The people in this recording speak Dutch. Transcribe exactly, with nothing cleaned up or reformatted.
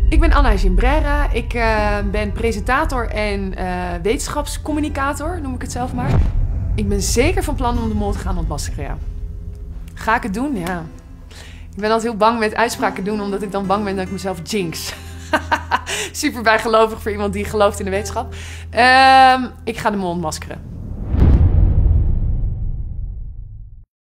Ik ben Anna Gimbrera. Ik uh, ben presentator en uh, wetenschapscommunicator, noem ik het zelf maar. Ik ben zeker van plan om de mol te gaan ontmaskeren, ja. Ga ik het doen? Ja. Ik ben altijd heel bang met uitspraken doen, omdat ik dan bang ben dat ik mezelf jinx. Super bijgelovig voor iemand die gelooft in de wetenschap. Uh, ik ga de mol ontmaskeren.